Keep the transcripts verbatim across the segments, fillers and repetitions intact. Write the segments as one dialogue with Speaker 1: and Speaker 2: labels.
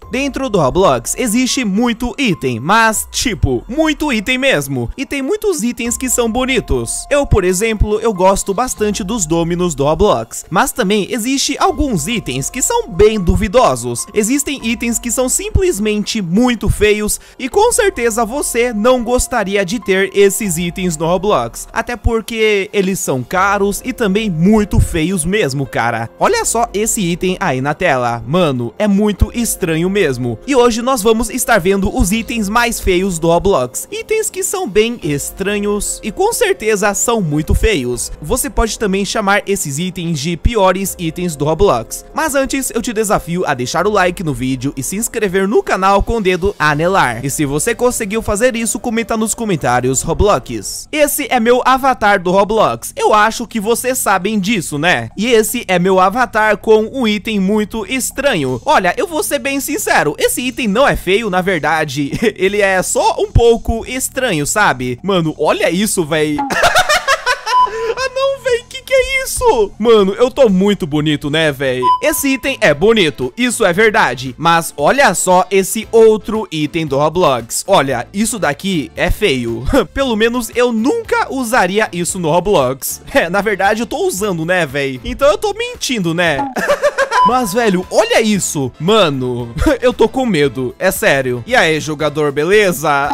Speaker 1: Dentro do Roblox existe muito item, mas tipo, muito item mesmo. E tem muitos itens que são bonitos. Eu, por exemplo, eu gosto bastante dos dominos do Roblox. Mas também existe alguns itens que são bem duvidosos. Existem itens que são simplesmente muito feios e com certeza você não gostaria de ter esses itens no Roblox. Até porque eles são caros e também muito feios mesmo, cara. Olha só esse item aí na tela. Mano, é muito estranho mesmo. E hoje nós vamos estar vendo os itens mais feios do Roblox. Itens que são bem estranhos e com certeza são muito feios. Você pode também chamar esses itens de piores itens do Roblox. Mas antes eu te desafio a deixar o like no vídeo e se inscrever no canal com o dedo anelar. E se você conseguiu fazer isso, comenta nos comentários Roblox. Esse é meu avatar do Roblox. Eu acho que vocês sabem disso, né? E esse é meu avatar com um item muito estranho. Olha, eu vou ser bem sincero, esse item não é feio, na verdade. Ele é só um pouco estranho, sabe? Mano, olha isso, véi. Ah não, véi, que que é isso? Mano, eu tô muito bonito, né, véi? Esse item é bonito, isso é verdade. Mas olha só esse outro item do Roblox. Olha, isso daqui é feio. Pelo menos eu nunca usaria isso no Roblox. É, na verdade eu tô usando, né, véi? Então eu tô mentindo, né? Mas, velho, olha isso. Mano, eu tô com medo, é sério. E aí, jogador, beleza?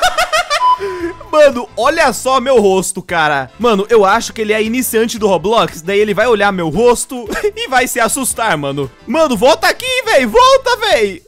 Speaker 1: Mano, olha só meu rosto, cara. Mano, eu acho que ele é iniciante do Roblox. Daí ele vai olhar meu rosto e vai se assustar, mano. Mano, volta aqui, véi. Volta, véi.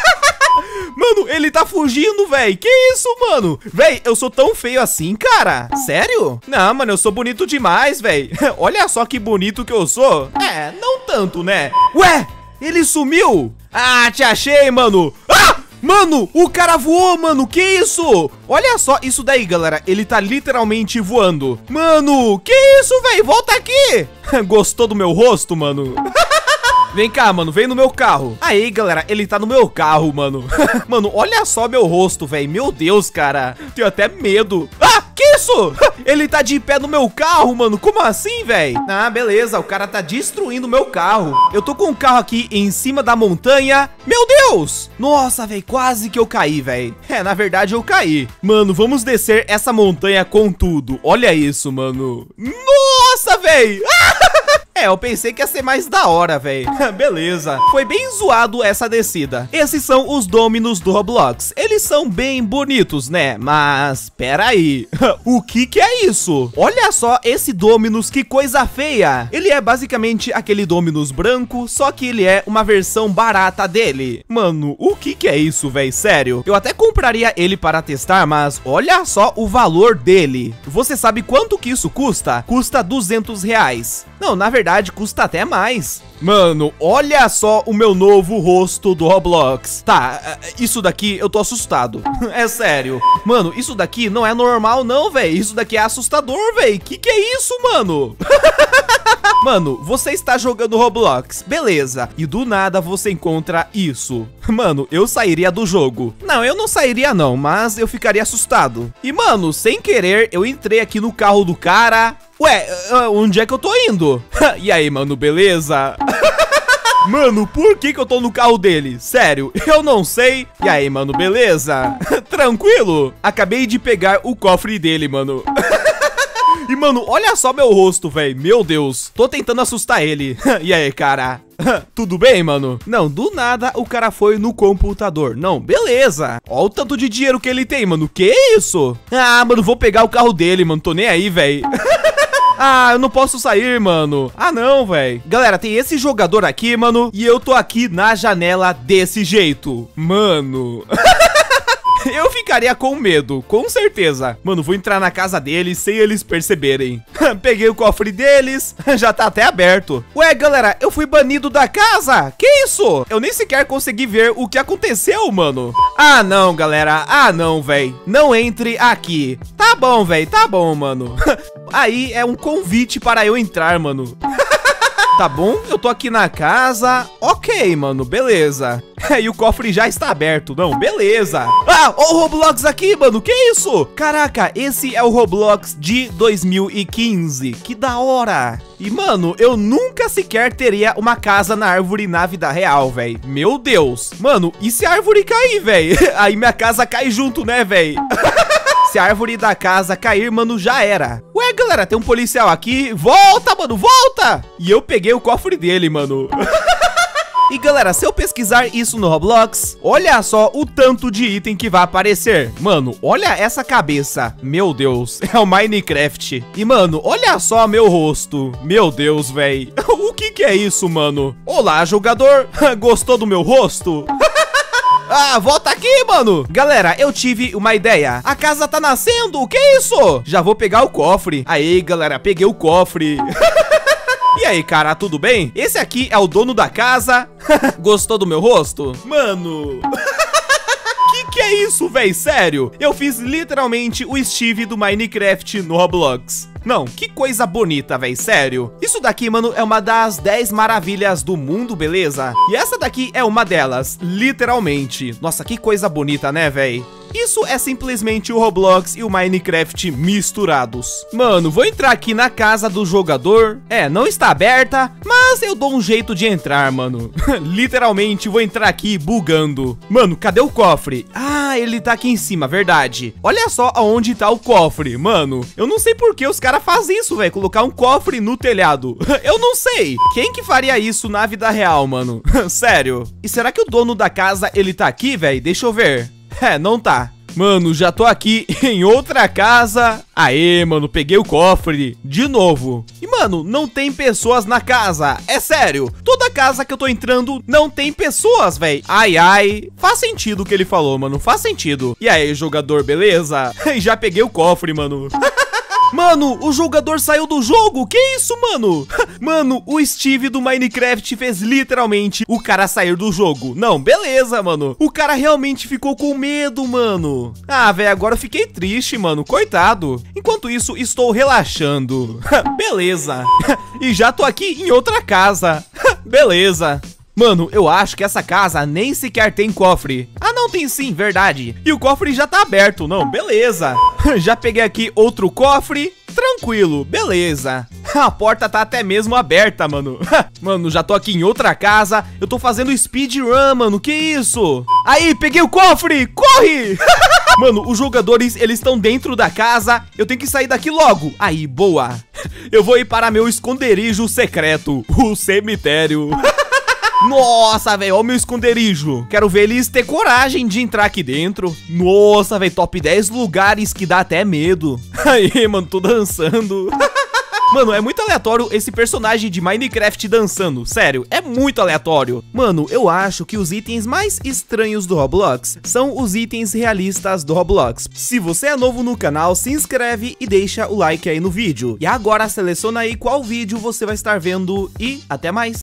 Speaker 1: Mano, ele tá fugindo, véi. Que isso, mano? Véi, eu sou tão feio assim, cara? Sério? Não, mano, eu sou bonito demais, véi. Olha só que bonito que eu sou. É, não tanto, né? Ué, ele sumiu? Ah, te achei, mano. Ah! Mano, o cara voou, mano, que isso? Olha só isso daí, galera, ele tá literalmente voando. Mano, que isso, velho? Volta aqui. Gostou do meu rosto, mano? Vem cá, mano, vem no meu carro. Aí, galera, ele tá no meu carro, mano. Mano, olha só meu rosto, velho. Meu Deus, cara, tenho até medo. Ah, que isso? Ele tá de pé no meu carro, mano. Como assim, velho? Ah, beleza, o cara tá destruindo o meu carro. Eu tô com o carro aqui em cima da montanha. Meu Deus! Nossa, velho, quase que eu caí, velho. É, na verdade eu caí. Mano, vamos descer essa montanha com tudo. Olha isso, mano. Nossa, velho! É, eu pensei que ia ser mais da hora, velho. Beleza. Foi bem zoado essa descida. Esses são os dominos do Roblox. Eles são bem bonitos, né? Mas, pera aí. O que que é isso? Olha só esse Dominus, que coisa feia. Ele é basicamente aquele Dominus branco, só que ele é uma versão barata dele. Mano, o que que é isso, velho? Sério. Eu até compraria ele para testar, mas olha só o valor dele. Você sabe quanto que isso custa? Custa duzentos reais. Não, na verdade, custa até mais. Mano, olha só o meu novo rosto do Roblox. Tá, isso daqui eu tô assustado. É sério. Mano, isso daqui não é normal não, velho. Isso daqui é assustador, velho. Que que é isso, mano? Mano, você está jogando Roblox, beleza. E do nada você encontra isso. Mano, eu sairia do jogo. Não, eu não sairia não, mas eu ficaria assustado. E mano, sem querer, eu entrei aqui no carro do cara. Ué, onde é que eu tô indo? E aí, mano, beleza? Mano, por que que eu tô no carro dele? Sério, eu não sei. E aí, mano, beleza? Tranquilo? Acabei de pegar o cofre dele, mano. E, mano, olha só meu rosto, velho. Meu Deus, tô tentando assustar ele. E aí, cara? Tudo bem, mano? Não, do nada o cara foi no computador. Não, beleza. Ó o tanto de dinheiro que ele tem, mano. Que isso? Ah, mano, vou pegar o carro dele, mano. Tô nem aí, velho. Ah, eu não posso sair, mano. Ah, não, velho. Galera, tem esse jogador aqui, mano. E eu tô aqui na janela desse jeito. Mano... Eu ficaria com medo, com certeza. Mano, vou entrar na casa deles sem eles perceberem. Peguei o cofre deles, já tá até aberto. Ué, galera, eu fui banido da casa? Que isso? Eu nem sequer consegui ver o que aconteceu, mano. Ah, não, galera. Ah, não, véi. Não entre aqui. Tá bom, véi. Tá bom, mano. Aí é um convite para eu entrar, mano. Tá bom, eu tô aqui na casa. Ok, mano, beleza. E o cofre já está aberto, não, beleza. Ah, ó o Roblox aqui, mano, que isso? Caraca, esse é o Roblox de dois mil e quinze. Que da hora. E, mano, eu nunca sequer teria uma casa na árvore na vida real, velho. Meu Deus. Mano, e se a árvore cair, velho? Aí minha casa cai junto, né, velho? Se a árvore da casa cair, mano, já era. Ué, galera, tem um policial aqui. Volta, mano, volta! E eu peguei o cofre dele, mano. E galera, se eu pesquisar isso no Roblox, olha só o tanto de item que vai aparecer. Mano, olha essa cabeça. Meu Deus, é o Minecraft. E mano, olha só meu rosto. Meu Deus, véi. O que que é isso, mano? Olá, jogador. Gostou do meu rosto? Ah, volta aqui, mano. Galera, eu tive uma ideia. A casa tá nascendo, o que é isso? Já vou pegar o cofre. Aí, galera, peguei o cofre. E aí, cara, tudo bem? Esse aqui é o dono da casa. Gostou do meu rosto? Mano... Que que é isso, véi? Sério? Eu fiz literalmente o Steve do Minecraft no Roblox. Não, que coisa bonita, véi, sério. Isso daqui, mano, é uma das dez maravilhas do mundo, beleza? E essa daqui é uma delas, literalmente. Nossa, que coisa bonita, né, véi? Isso é simplesmente o Roblox e o Minecraft misturados. Mano, vou entrar aqui na casa do jogador. É, não está aberta, mas eu dou um jeito de entrar, mano. Literalmente, vou entrar aqui bugando. Mano, cadê o cofre? Ah, ele tá aqui em cima, verdade. Olha só aonde tá o cofre, mano. Eu não sei por que os caras fazem isso, velho. Colocar um cofre no telhado. Eu não sei. Quem que faria isso na vida real, mano? Sério. E será que o dono da casa, ele tá aqui, velho? Deixa eu ver. É, não tá. Mano, já tô aqui em outra casa. Aê, mano, peguei o cofre de novo. E, mano, não tem pessoas na casa. É sério. Toda casa que eu tô entrando não tem pessoas, velho. Ai, ai. Faz sentido o que ele falou, mano. Faz sentido. E aí, jogador, beleza? Já peguei o cofre, mano. Mano, o jogador saiu do jogo? Que isso, mano? Mano, o Steve do Minecraft fez literalmente o cara sair do jogo. Não, beleza, mano. O cara realmente ficou com medo, mano. Ah, velho, agora eu fiquei triste, mano. Coitado. Enquanto isso, estou relaxando. Beleza. E já tô aqui em outra casa. Beleza. Mano, eu acho que essa casa nem sequer tem cofre. Ah, não, tem sim, verdade. E o cofre já tá aberto, não, beleza. Já peguei aqui outro cofre. Tranquilo, beleza. A porta tá até mesmo aberta, mano. Mano, já tô aqui em outra casa. Eu tô fazendo speedrun, mano, que isso? Aí, peguei o cofre, corre! Mano, os jogadores, eles estão dentro da casa. Eu tenho que sair daqui logo. Aí, boa. Eu vou ir para meu esconderijo secreto, o cemitério. Nossa, velho, olha o meu esconderijo. Quero ver eles ter coragem de entrar aqui dentro. Nossa, velho, top dez lugares que dá até medo. Aí, mano, tô dançando. Mano, é muito aleatório esse personagem de Minecraft dançando. Sério, é muito aleatório. Mano, eu acho que os itens mais estranhos do Roblox são os itens realistas do Roblox. Se você é novo no canal, se inscreve e deixa o like aí no vídeo. E agora seleciona aí qual vídeo você vai estar vendo e até mais.